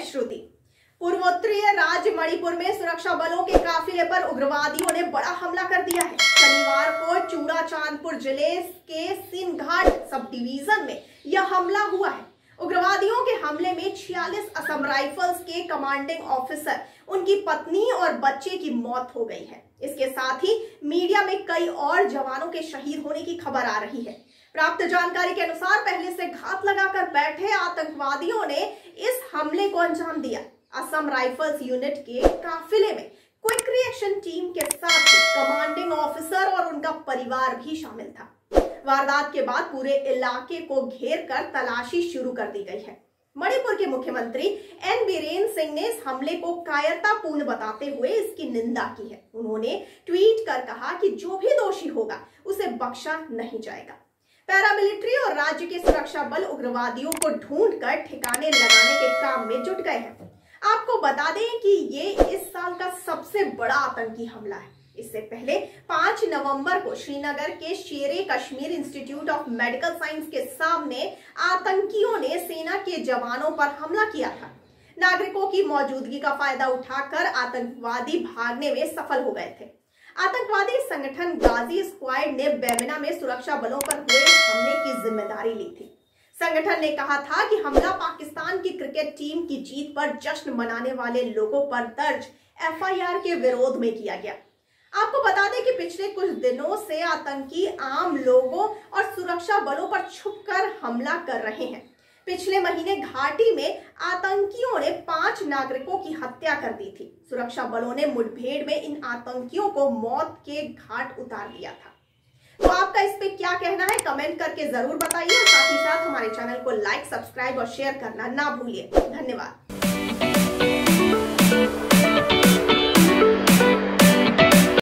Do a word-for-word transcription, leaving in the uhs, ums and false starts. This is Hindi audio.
श्रुति। पूर्वोत्तरीय राज्य मणिपुर में सुरक्षा बलों के काफिले पर उग्रवादियों ने बड़ा हमला कर दिया है। शनिवार को चूड़ाचांदपुर जिले के सिनघाट सब डिवीजन में यह हमला हुआ है। उग्रवादियों के हमले में छियालीस असम राइफल्स के कमांडिंग ऑफिसर, उनकी पत्नी और बच्चे की मौत हो गई है। इसके साथ ही मीडिया में कई और जवानों के शहीद होने की खबर आ रही है। प्राप्त जानकारी के अनुसार पहले से घात लगाकर बैठे आतंकवादियों ने इस हमले को अंजाम दिया। असम राइफल्स यूनिट के काफिले में क्विक रिएक्शन टीम के साथ कमांडिंग ऑफिसर और उनका परिवार भी शामिल था। वारदात के बाद पूरे इलाके को घेर कर तलाशी शुरू कर दी गई है। मणिपुर के मुख्यमंत्री एन बीरेन सिंह ने इस हमले को कायरतापूर्ण बताते हुए इसकी निंदा की है। उन्होंने ट्वीट कर कहा कि जो भी दोषी होगा उसे बख्शा नहीं जाएगा। पैरामिलिट्री और राज्य के सुरक्षा बल उग्रवादियों को ढूंढकर ठिकाने लगाने के काम में जुट गए हैं। आपको बता दें कि ये इस साल का सबसे बड़ा आतंकी हमला है। इससे पहले पांच नवंबर को श्रीनगर के Shere Kashmir Institute of Medical Science के सामने आतंकियों ने सेना के जवानों पर हमला किया था। नागरिकों की मौजूदगी का फायदा उठाकर आतंकवादी भागने में सफल हो गए थे। आतंकवादी संगठन गाजी स्क्वाड ने बेमिना में सुरक्षा बलों पर हुए हमले की जिम्मेदारी ली थी। संगठन ने कहा था कि हमला पाकिस्तान की क्रिकेट टीम की जीत पर जश्न मनाने वाले लोगों पर दर्ज एफ आई आर के विरोध में किया गया। आपको बता दें कि पिछले कुछ दिनों से आतंकी आम लोगों और सुरक्षा बलों पर छुपकर हमला कर रहे हैं। पिछले महीने घाटी में आतंकियों ने पांच नागरिकों की हत्या कर दी थी। सुरक्षा बलों ने मुठभेड़ में इन आतंकियों को मौत के घाट उतार दिया था। तो आपका इस पे क्या कहना है, कमेंट करके जरूर बताइए और साथ ही साथ हमारे चैनल को लाइक, सब्सक्राइब और शेयर करना ना भूलिए। धन्यवाद।